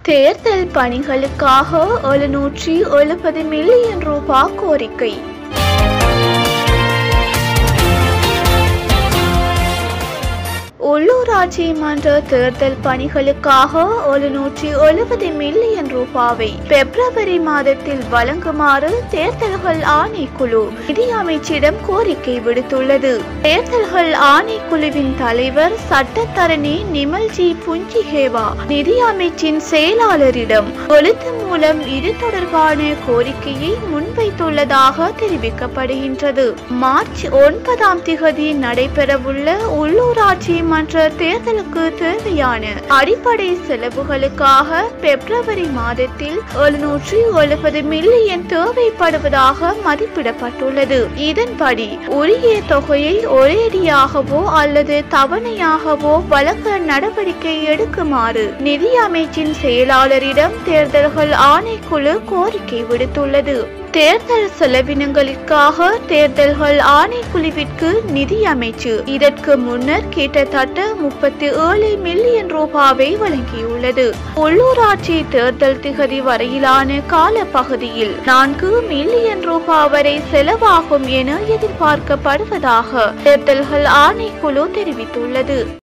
தேர்தல் பணிகளுக்காக 770 மில்லியன் ரூபாய் கோரிக்கை. உள்ளூராட்சி மன்ற தேர்தல் பணிகளுக்காக 770 மில்லியன் ரூபாவை பிப்ரவரி மாதத்தில் வழங்குமாறு தேர்தல்கள் ஆணைக்குழு நிதி அமைச்சிடம் கோரிக்கை விடுத்துள்ளது. தேர்தல்கள் ஆணைக்குழுவின் தலைவர் சட்டத்தரணி நிமல்ஜி புஞ்சிஹேவா நிதி அமைச்சின் செயலாளரிடம் எழுத்து மூலம் இது தொடர்பான கோரிக்கையை முன்வைத்துள்ளதாக தெரிவிக்கப்படுகின்றது. மார்ச் 9 நடைபெறவுள்ள உள்ளூராட்சி மன்ற தேர்தலுக்கு தேவையான அடிப்படை செலவுகளுக்காக பிப்ரவரி மாதத்தில் 770 மில்லியன் தேவைப்படுவதாக மதிப்பிடப்பட்டுள்ளது. இதன்படி உரிய தொகையை ஒரேடியாகவோ அல்லது தவணையாகவோ வழங்க நடவடிக்கை எடுக்குமாறு நிதி அமைச்சின் செயலாளரிடம் தேர்தல்கள் ஆணைக்குழு கோரிக்கை விடுத்துள்ளது. தேர்தல் செலவினங்களுக்காக தேர்தல்கள் ஆணைக்குழுவிற்கு நிதி அமைச்சு இதற்கு முன்னர் கிட்டத்தட்ட 37 மில்லியன் ரூபாவை வழங்கியுள்ளது. உள்ளூராட்சி தேர்தல் திகதி வரையிலான கால பகுதியில் 4 மில்லியன் ரூபாய் வரை செலவாகும் என எதிர்பார்க்கப்படுவதாக தேர்தல்கள் ஆணைக்குழு தெரிவித்துள்ளது.